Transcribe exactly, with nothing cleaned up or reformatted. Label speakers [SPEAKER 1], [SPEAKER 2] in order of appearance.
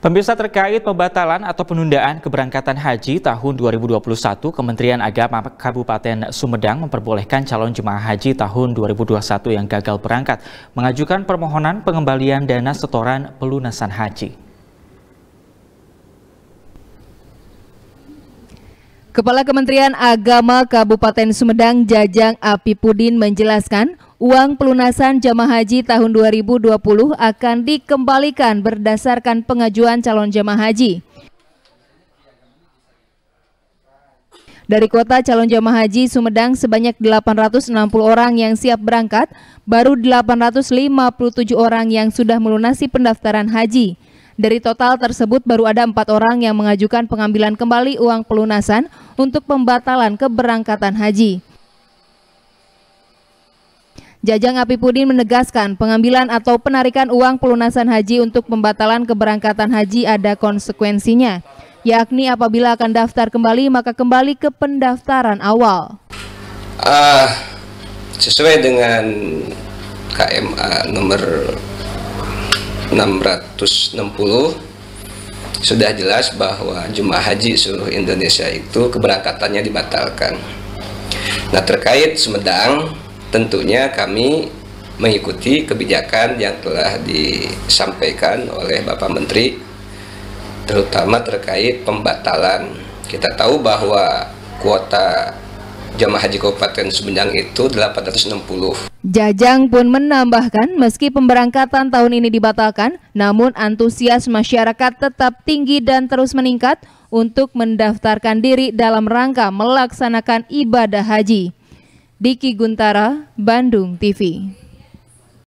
[SPEAKER 1] Pemirsa, terkait pembatalan atau penundaan keberangkatan haji tahun dua ribu dua puluh satu, Kementerian Agama Kabupaten Sumedang memperbolehkan calon jemaah haji tahun dua ribu dua puluh satu yang gagal berangkat mengajukan permohonan pengembalian dana setoran pelunasan haji.
[SPEAKER 2] Kepala Kementerian Agama Kabupaten Sumedang, Jajang Apipudin, menjelaskan uang pelunasan jamaah haji tahun dua ribu dua puluh akan dikembalikan berdasarkan pengajuan calon jamaah haji. Dari kuota calon jamaah haji Sumedang sebanyak delapan ratus enam puluh orang yang siap berangkat, baru delapan ratus lima puluh tujuh orang yang sudah melunasi pendaftaran haji. Dari total tersebut baru ada empat orang yang mengajukan pengambilan kembali uang pelunasan untuk pembatalan keberangkatan haji. Jajang Apipudin menegaskan pengambilan atau penarikan uang pelunasan haji untuk pembatalan keberangkatan haji ada konsekuensinya, yakni apabila akan daftar kembali maka kembali ke pendaftaran awal.
[SPEAKER 3] Uh, sesuai dengan K M A nomor enam ratus enam puluh sudah jelas bahwa jemaah haji seluruh Indonesia itu keberangkatannya dibatalkan. Nah, terkait Sumedang, tentunya kami mengikuti kebijakan yang telah disampaikan oleh Bapak Menteri, terutama terkait pembatalan. Kita tahu bahwa kuota jamaah haji Kabupaten Sumedang itu delapan ratus enam puluh.
[SPEAKER 2] Jajang pun menambahkan meski pemberangkatan tahun ini dibatalkan, namun antusias masyarakat tetap tinggi dan terus meningkat untuk mendaftarkan diri dalam rangka melaksanakan ibadah haji. Diki Guntara, Bandung T V.